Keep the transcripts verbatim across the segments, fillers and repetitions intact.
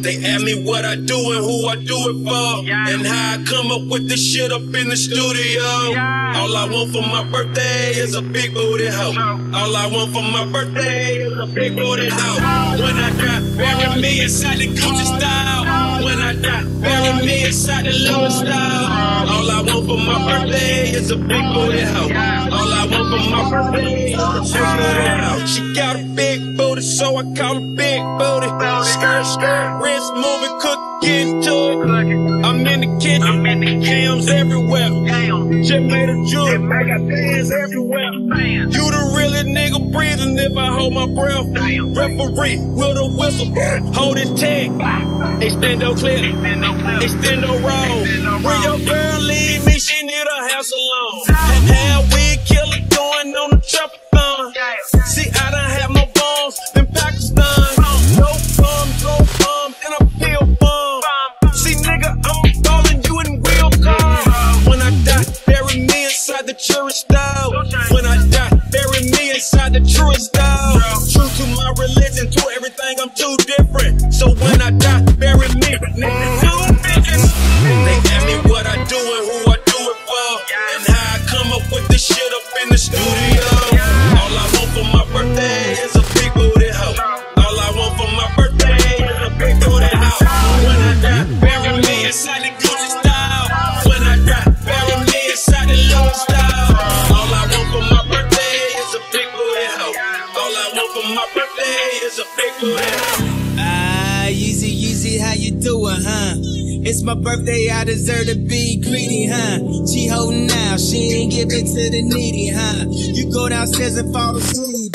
They ask me what I do and who I do it for, and how I come up with this shit up in the studio. All I want for my birthday is a big booty hoe. All I want for my birthday is a big booty hoe. When I die, bury me inside the Gucci style. When I die, bury me inside the Louis style. All I want for my birthday is a big booty hoe. All I want for my birthday is a big booty hoe. She got a big booty, so I call her big booty. Skirt, skirt, wrist moving, cook, get into it. I'm in the kitchen, I'm in the cams everywhere. Just made a jewel, I got fans everywhere. You the realest nigga breathing if I hold my breath. Referee with a whistle, hold his tag. Extendo clip, extendo roll. When your girl leave me, she need a house alone. Hell, we killer going on the trap-a-thon. See, I done had my bombs in Pakistan. No bombs, no bombs, and I feel bomb. See, nigga, I'm ballin' you in real car. When I die, bury me inside the truest style. When I die, bury me inside the truest style. True to my religion, to everything, I'm too different. So when I die, bury me. They ask me what I do and who I do it for, and how I come up with this shit up in the studio. All I want for my birthday is a big booty hoe. All I want for my birthday is a big booty hoe. When I die, bury me inside the Gucci style. When I die, bury me inside the Louis style. All I want for my birthday is a big booty hoe. All I want for my birthday is a big booty hoe. Ah, Yeezy, Yeezy, how you doing, huh? It's my birthday, I deserve to be greedy, huh? She holding out, she ain't giving to the needy, huh? You go downstairs and fall asleep,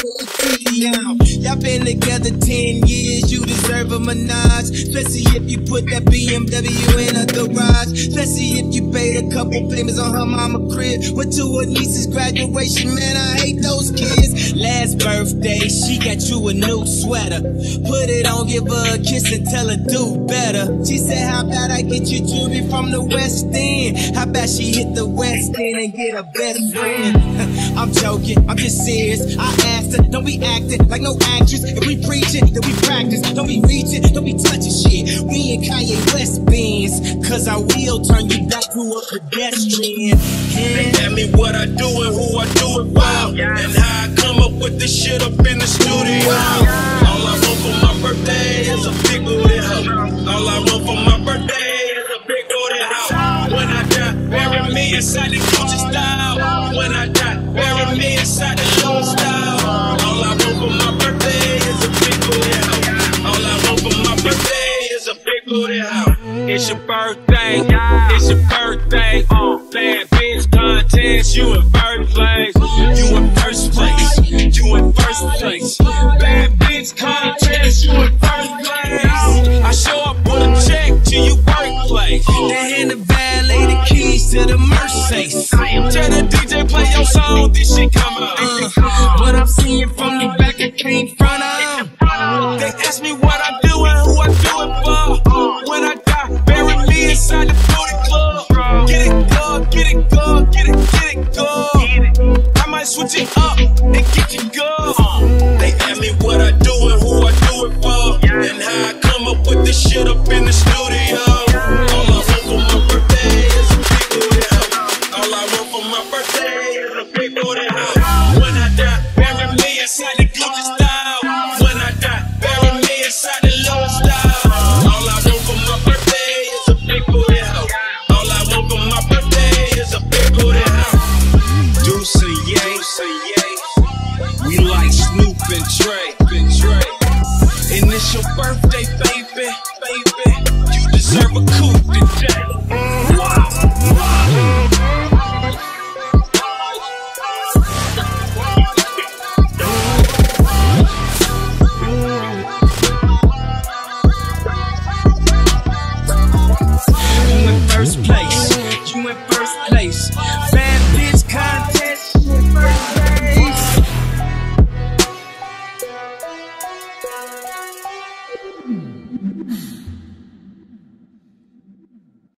y'all been together ten years, you deserve a menage. Especially if you put that B M W in a garage. Especially if you paid a couple payments on her mama crib. Went to her niece's graduation, man, I hate those kids. Last birthday, she got you a new sweater. Put it on, give her a kiss and tell her do better. She said, how about I get you jewelry from the West End? How about she hit the West End and get a best friend? I'm joking, I'm just serious. I asked her, don't be acting like no actress. If we preach it, then we practice. Don't be reaching, don't be touching shit. We in Kanye West Benz, cause I will turn you back to a pedestrian. They ask me what I do and who I do it for, and how I come up with this shit up in the studio. All I want for my birthday is a big booty hoe. All I want for my birthday is a big booty hoe. When I die, bury me inside the Gucci style. When I die, bury me inside the Louis style. All I want for my birthday is a big booty hoe. All I want for my birthday is a big booty hoe. It's your birthday, it's your birthday. Uh, bad bitch contest, you in first place. You in first place, you in first place. Bad bitch contest, you in first place. I show up with a check to your workplace. They hand the valet the keys to the Mercedes. Tell the D J play your song, this shit come out. Uh, what I'm seeing from the back, I can't front of. They ask me what I do and who I do it for. When I die, bury me inside the booty club. Get it good, get it good, get it, get it good. I might switch it up and get you good. They ask me what I do and who I do it for, and how I come up with this shit up in the studio. All I want for my birthday is a big booty hoe. All I want for my birthday is a big booty hoe. When I die, bury me inside the Gucci style. When I die, bury me inside the Louis style. All I want for my birthday is a big booty hoe. All I want for my birthday is a big booty hoe. Deuce and Ye, we like Snoop and Dre, and Dre. And it's your birthday, baby, baby. You deserve a coupe today. You in first place, you in first place.